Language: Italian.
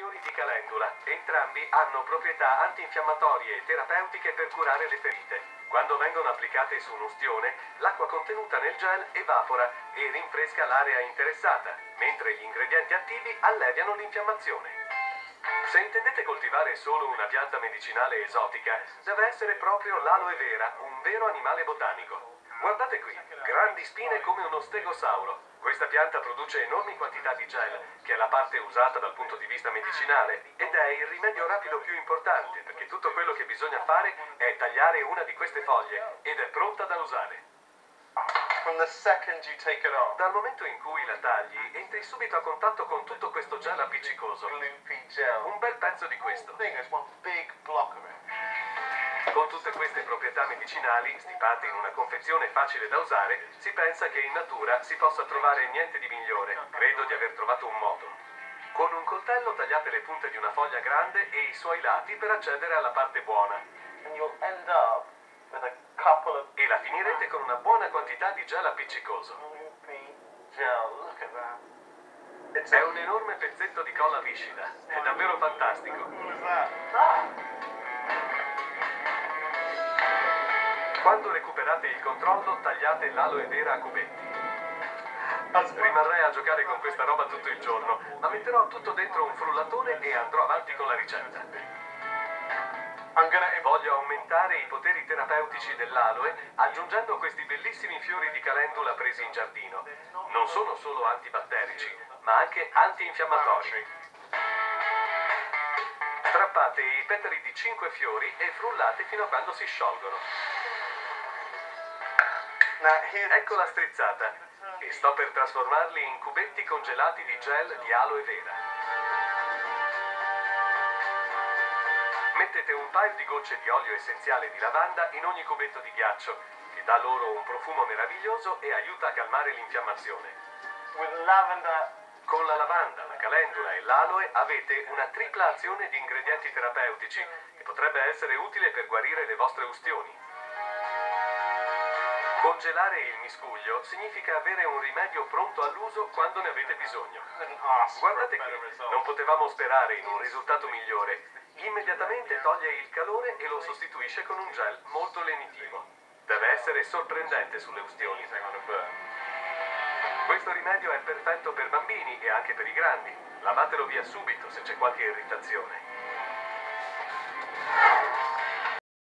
fiori di calendula. Entrambi hanno proprietà antinfiammatorie e terapeutiche per curare le ferite. Quando vengono applicate su un'ustione, l'acqua contenuta nel gel evapora e rinfresca l'area interessata, mentre gli ingredienti attivi alleviano l'infiammazione. Se intendete coltivare solo una pianta medicinale esotica, deve essere proprio l'aloe vera, un vero animale botanico. Guardate qui, grandi spine come uno stegosauro. Questa pianta produce enormi quantità di gel, che è la parte usata dal punto di vista medicinale, ed è il rimedio rapido più importante, perché tutto quello che bisogna fare è tagliare una di queste foglie, ed è pronta da usare. From the second you take it off. Dal momento in cui la tagli, entri subito a contatto con tutto questo gel appiccicoso. Gloopy gel. Un bel pezzo di questo. Thing is one big block of it. Con tutte queste proprietà medicinali, stipate in una confezione facile da usare, si pensa che in natura si possa trovare niente di migliore. Credo di aver trovato un modo. Con un coltello tagliate le punte di una foglia grande e i suoi lati per accedere alla parte buona. And you'll end up with a couple of E la finirete con una buona quantità di gel appiccicoso. gloopy gel. Look at that. It's È un enorme pezzetto di colla viscida. È davvero fantastico. What is that? Ah! Quando recuperate il controllo, tagliate l'aloe vera a cubetti. Rimarrei a giocare con questa roba tutto il giorno, ma metterò tutto dentro un frullatore e andrò avanti con la ricetta. Voglio aumentare i poteri terapeutici dell'aloe aggiungendo questi bellissimi fiori di calendula presi in giardino. Non sono solo antibatterici, ma anche antinfiammatori. Strappate i petali di 5 fiori e frullate fino a quando si sciolgono. Now here's Ecco la strizzata e sto per trasformarli in cubetti congelati di gel di aloe vera. Mettete un paio di gocce di olio essenziale di lavanda in ogni cubetto di ghiaccio, che dà loro un profumo meraviglioso e aiuta a calmare l'infiammazione. with lavender. Con la lavanda, la calendula e l'aloe avete una tripla azione di ingredienti terapeutici che potrebbe essere utile per guarire le vostre ustioni. Congelare il miscuglio significa avere un rimedio pronto all'uso quando ne avete bisogno. Couldn't ask for a Guardate better qui, result. non potevamo sperare in un risultato migliore. Immediatamente toglie il calore e lo sostituisce con un gel molto lenitivo. Deve essere sorprendente sulle ustioni. Questo rimedio è perfetto per bambini e anche per i grandi. Lavatelo via subito se c'è qualche irritazione.